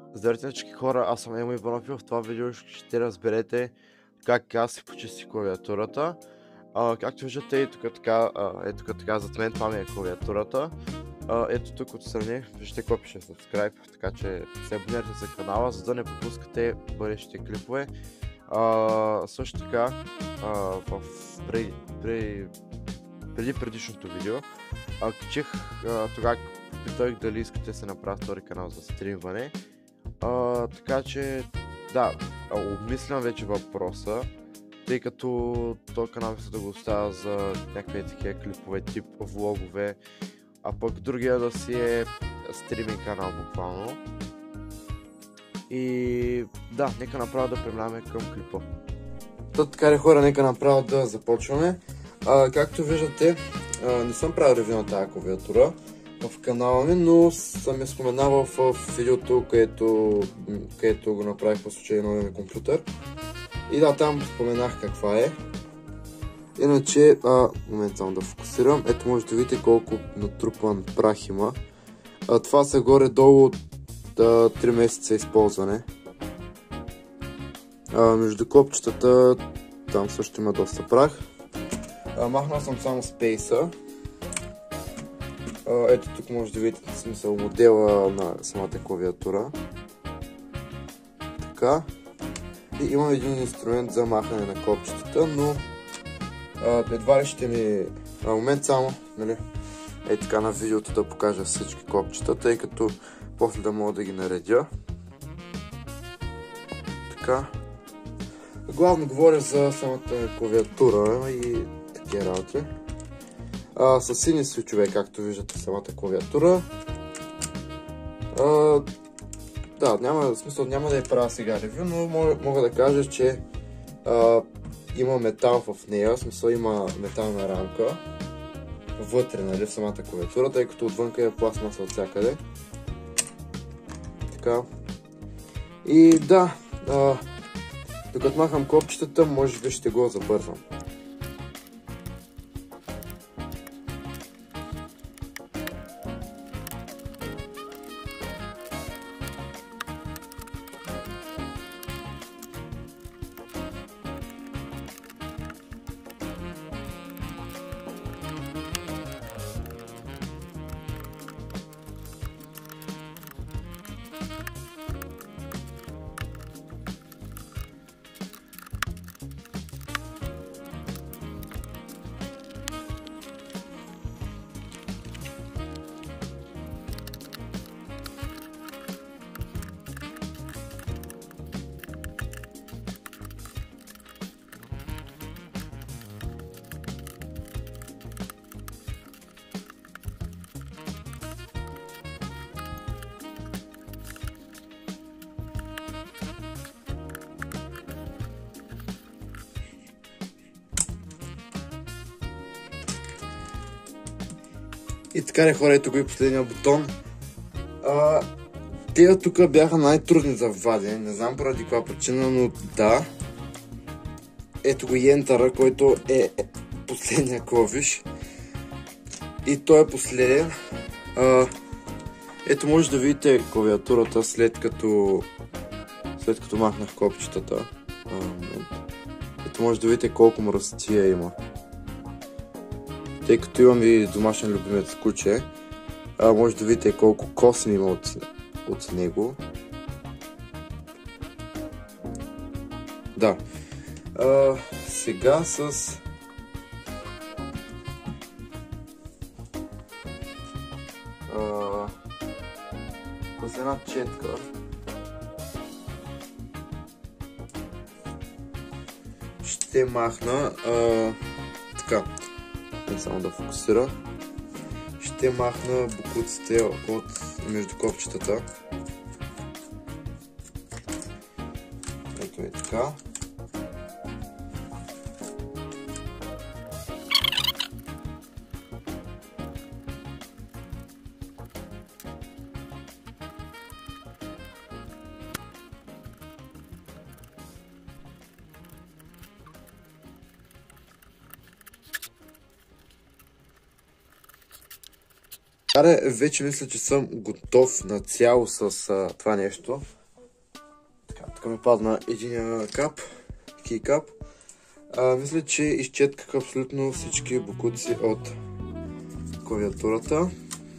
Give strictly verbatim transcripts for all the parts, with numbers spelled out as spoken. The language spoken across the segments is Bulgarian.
Здравейте всички хора, аз съм Емо Иванов и в това видео ще разберете как аз си почистих клавиатурата. А, както виждате, и тук така, а, е тук така зад мен, това ми е клавиатурата. А, ето тук отстрани, виждате какво пише subscribe, така че се абонирайте за канала, за да не пропускате бъдещите клипове. А, също така, а, в, при, при, преди предишното видео, а, качих тогава питах дали искате да се направя втори канал за стримване. А, така че, да, обмислям вече въпроса, тъй като този канал мисля да го оставя за някакви такива клипове тип влогове, а пък другия да си е стриминг канал буквално. И да, нека направо да преминаваме към клипа. То така ли хора, нека направо да започваме. А, както виждате, а, не съм правил ревю на тази клавиатура в канала ми, но съм я споменавал в видеото, където, където го направих по случай на новия ми компютър. И да, там споменах каква е. Иначе, а, момент само да фокусирам. Ето може да видите колко натрупан прах има. А, това са горе-долу от три месеца използване. А, между копчетата там също има доста прах. А, махнал съм само спейса. А, ето тук може да видите смисъл модела на самата клавиатура. Така. И имам един инструмент за махане на копчетата, но а, едва ли ще ми... А, момент само, нали? Е така на видеото да покажа всички копчета, тъй като после да мога да ги наредя. Така. Главно говоря за самата клавиатура и такива работи. А, с сини свичове, както виждате самата клавиатура. А, да, няма смисъл, няма да я правя сега ревю, но мога, мога да кажа, че а, има метал в нея, в смисъл има метална рамка вътре, нали, в самата клавиатура, тъй като отвънка е пластмаса от всякъде. Така. И да, а, докато махам копчетата, може би ще го забързам. И така не хора, ето го и последния бутон. А, те тук бяха най-трудни за вадене, не знам поради каква причина, но да. Ето го и ентъра, който е последния клавиш. И той е последен. А, ето може да видите клавиатурата след като след като махнах копчетата. А, ето може да видите колко мръсотия има. Тъй като имам и домашен любимец куче, а, може да видите колко косми има от, от него. Да. А, сега с... А, с една четка ще махна а, така. Само да фокусира. Ще махна бокуците от между копчетата. Ето е така. Аре, вече мисля, че съм готов на цяло с а, това нещо. тук ми падна един кап, кейкап. Мисля, че изчетках абсолютно всички бокуци от клавиатурата.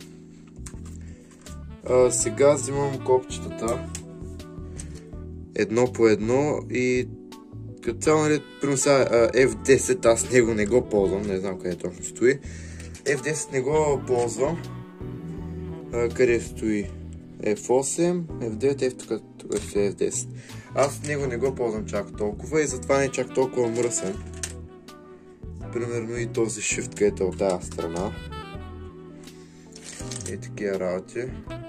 А, сега взимам копчетата едно по едно и като цяло, нали, примерно сега еф десет, аз него не го ползвам, не знам къде точно стои. еф десет не го ползвам. А, къде стои? еф осем, еф девет, еф тук, тук стои еф десет. Аз него не го ползвам чак толкова и затова не е чак толкова мръсен. Примерно и този shift, където е от тази страна. И такива работи.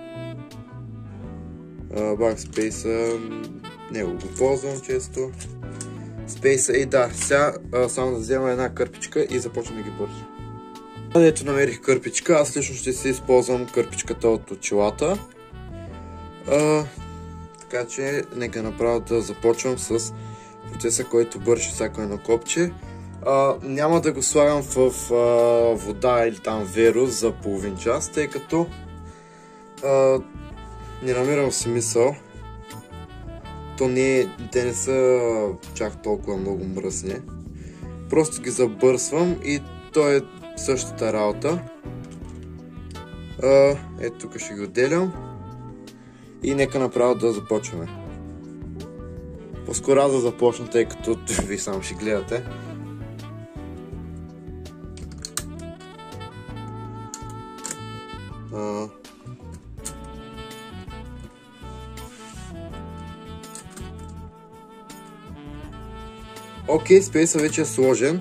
Backspace-а, него го ползвам често. Space-а и да, сега а, само да взема една кърпичка и започвам да ги бързо. Ето намерих кърпичка, аз лично ще си използвам кърпичката от очилата. А, така че нека направо да започвам с процеса, който бърши всяко едно копче. А, няма да го слагам в а, вода или там веро за половин час, тъй като а, не намирам смисъл. То не, те не са чак толкова много мръсни. Просто ги забърсвам и то е същата работа. А, ето тук ще ги отделям. И нека направо да започваме. По-скоро аз да започна, тъй като ви само ще гледате. А... Окей, спейсът вече е сложен.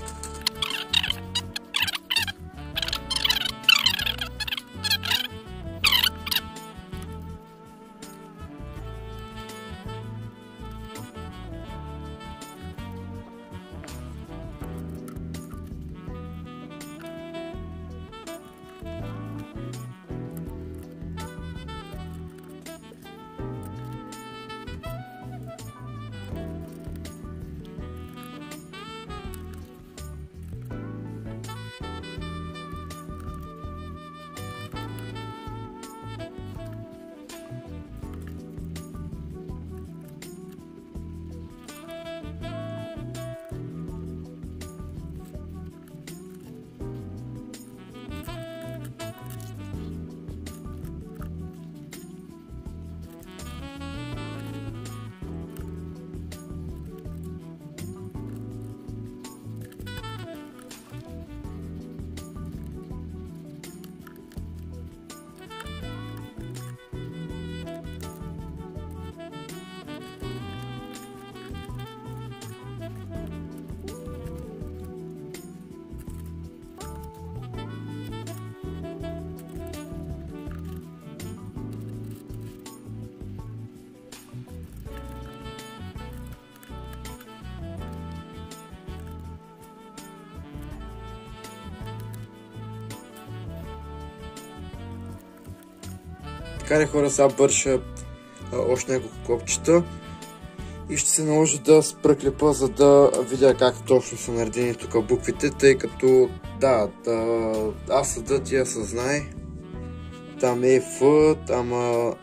Така ли, хора, сега бърша а, още няколко копчета и ще се наложи да спра клипа, за да видя как точно са наредени тук буквите, тъй като да, да аз съда тия са знае. Там е F, там а...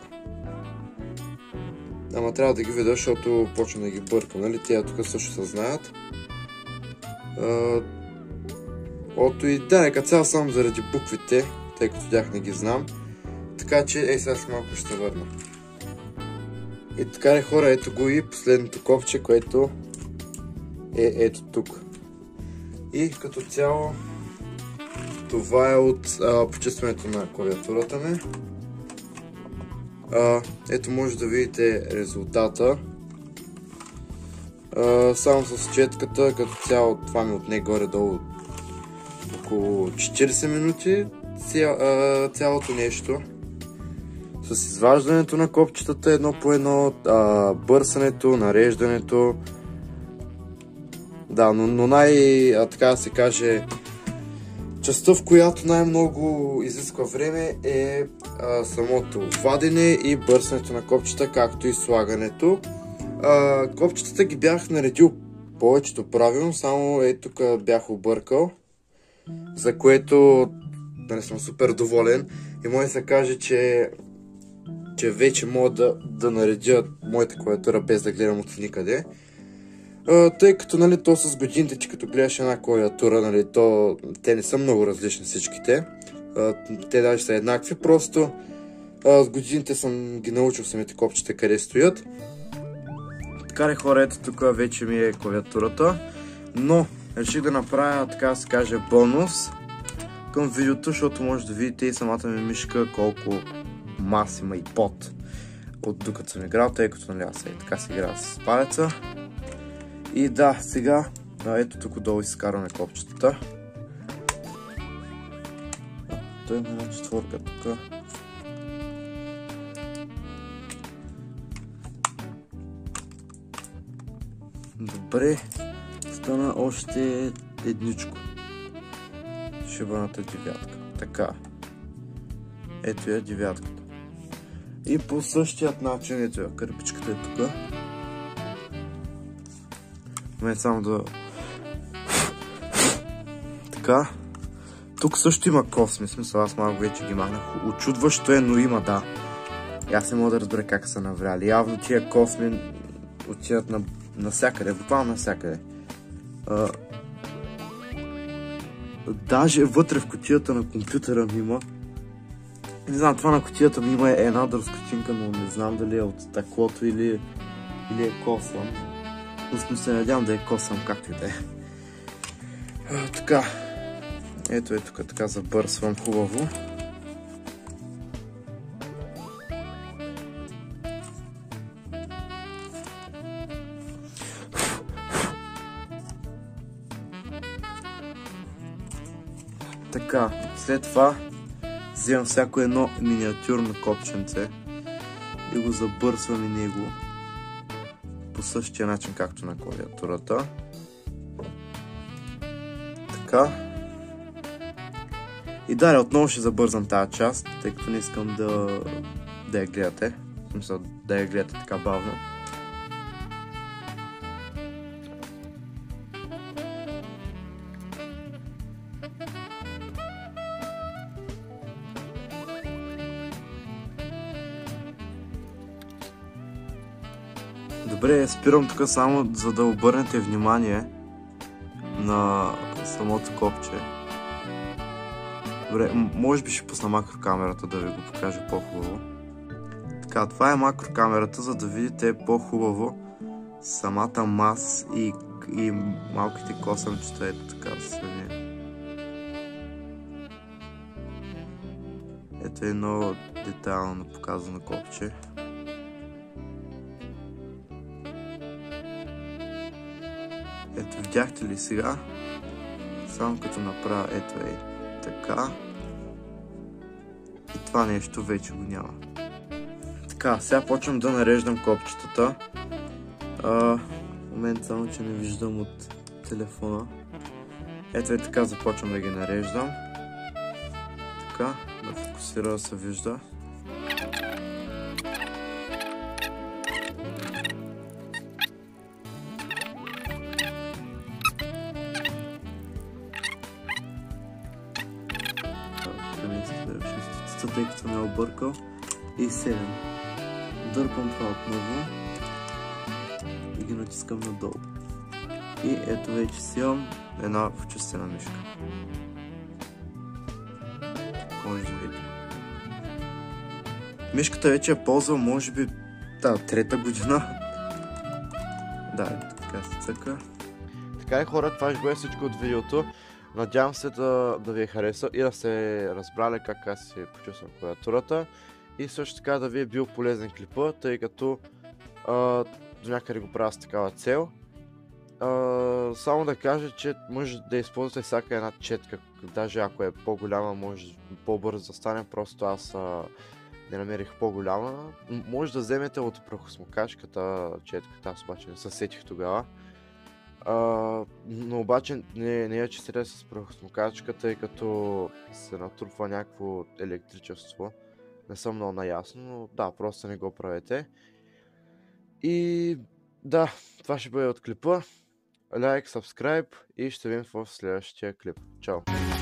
ама трябва да ги видя, защото почвам да ги бъркам, нали? Тия тук също се знаят. А... Ото и да, нека цял само заради буквите, тъй като тях не ги знам. Така че, ей, сега малко ще върна. И така ли, хора, ето го и последното копче, което е ето тук. И като цяло това е от а, почистването на клавиатурата ми. А, ето може да видите резултата. А, само с четката, като цяло това ми отне горе-долу около четирийсет минути. Ця, а, цялото нещо. С изваждането на копчетата едно по едно, а, бърсането, нареждането. Да, но, но най, а, така да се каже, частта, в която най-много изисква време е а, самото вадене и бърсането на копчета, както и слагането. А, копчетата ги бях наредил повечето правилно, само е тук бях объркал, за което, нали, съм супер доволен и може да се каже, че че вече мога да, да наредя моята клавиатура без да гледам от никъде. Uh, тъй като, нали, то с годините, че като гледаш една клавиатура, нали, то те не са много различни всичките. Uh, те даже са еднакви, просто uh, с годините съм ги научил самите копчета къде стоят. Така ли, хора, ето тук вече ми е клавиатурата, но реших да направя, така да се каже, бонус към видеото, защото може да видите и самата ми мишка колко мас има и пот от докато съм играл, тъй като, нали, аз и така си играя с палеца. И да, сега, ето тук долу изкарваме копчетата. Той има една четворка тук. Добре, стана още едничко. Шибаната девятка. Така. Ето е девятката. И по същият начин, ето е, кърпичката е тук. Момент само да... Така. Тук също има косми, смисъл, аз малко вече ги махнах. Очудващо е, но има, да. И аз не мога да разбера как са навряли. Явно тия косми отиват на... навсякъде, буквално навсякъде. А... Даже вътре в кутията на компютъра ми има. Не знам, това на кутията ми има една дръскотинка, но не знам дали е от стъклото или, или е косъм. Но се надявам да е косъм, както и да е. Така. Ето е тук, така забърсвам хубаво. Така, след това вземам всяко едно миниатюрно копченце и го забърсвам и него по същия начин, както на клавиатурата. Така. И далее отново ще забързам тази част, тъй като не искам да, да я гледате. В смисъл да я гледате така бавно. Добре, спирам тук само за да обърнете внимание на самото копче. Добре, може би ще пусна макрокамерата да ви го покажа по-хубаво. Така, това е макрокамерата, за да видите по-хубаво самата мас и, и малките косъмчета, ето така са ви. Ето е едно детайлно показано копче. Ето, видяхте ли сега? Само като направя ето е така. И това нещо вече го няма. Така, сега почвам да нареждам копчетата. А, в момент само, че не виждам от телефона. Ето е така, започвам да ги нареждам. Така, да фокусира да се вижда. Тъй като ме е объркал. И седем. Дърпам това отново и ги натискам надолу. И ето вече си имам една вчистена мишка. Може да видите. Мишката вече я ползвам, може би, да, трета година. Да, така се цъка. Така е, хора, това ще бъде всичко от видеото. Надявам се да, да ви е хареса и да сте разбрали как аз си почувствам клавиатурата. И също така да ви е бил полезен клипа, тъй като а, до някъде го правя с такава цел. А, само да кажа, че може да използвате всяка една четка, даже ако е по-голяма, може по-бързо да стане, просто аз а, не намерих по-голяма. Може да вземете от прахосмокачката четката, аз обаче не се сетих тогава. Uh, но обаче не, не я чистете с прахосмокачка, тъй като се натрупва някакво електричество. Не съм много наясно, но да, просто не го правете. И да, това ще бъде от клипа. Лайк, subscribe и ще видим в следващия клип. Чао!